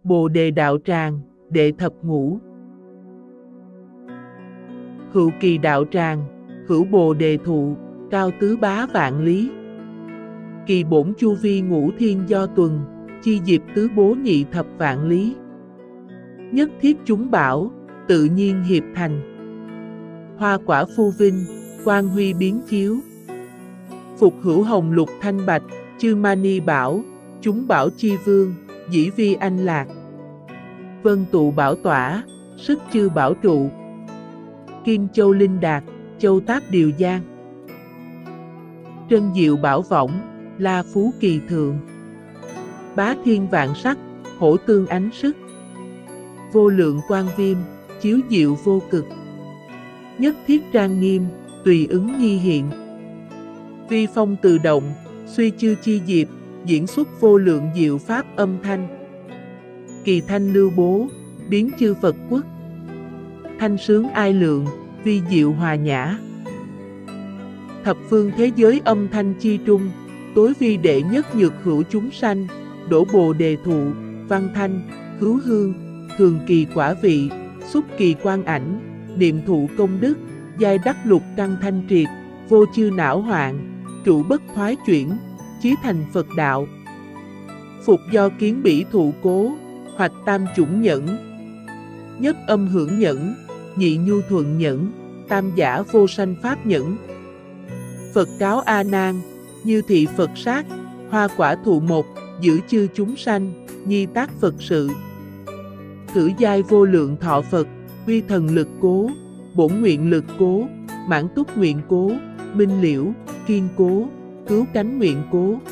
Bồ đề đạo tràng, đệ thập ngũ. Hữu kỳ đạo tràng, hữu bồ đề thụ, cao tứ bá vạn lý. Kỳ bổn chu vi ngũ thiên do tuần, chi diệp tứ bố nhị thập vạn lý. Nhất thiết chúng bảo, tự nhiên hiệp thành. Hoa quả phu vinh, quang huy biến chiếu. Phục hữu hồng lục thanh bạch, chư mani bảo, chúng bảo chi vương, dĩ vi anh lạc. Vân tụ bảo tỏa, sức chư bảo trụ. Kim châu linh đạt, châu tác điều giang. Trân diệu bảo võng, la phú kỳ thượng. Bá thiên vạn sắc, hổ tương ánh sức. Vô lượng quang viêm, chiếu diệu vô cực. Nhất thiết trang nghiêm, tùy ứng nhi hiện. Vi phong tự động, suy chư chi diệp, diễn xuất vô lượng diệu pháp âm thanh. Kỳ thanh lưu bố, biến chư Phật quốc. Thanh sướng ai lượng, vi diệu hòa nhã. Thập phương thế giới âm thanh chi trung, tối vi đệ nhất nhược hữu chúng sanh, đổ bồ đề thụ, văn thanh, hữu hương, thường kỳ quả vị, xúc kỳ quan ảnh, niệm thụ công đức, giai đắc lục căn thanh triệt, vô chư não hoạn, trụ bất thoái chuyển, chí thành Phật đạo. Phục do kiến bỉ thụ cố, hoặc tam chủng nhẫn. Nhất âm hưởng nhẫn, nhị nhu thuận nhẫn, tam giả vô sanh pháp nhẫn. Phật cáo A Nan, như thị Phật sát, hoa quả thụ một, giữ chư chúng sanh, nhi tác Phật sự. Thử giai vô lượng thọ Phật, huy thần lực cố, bổn nguyện lực cố, mãn túc nguyện cố, minh liễu, kiên cố, cứu cánh nguyện cố.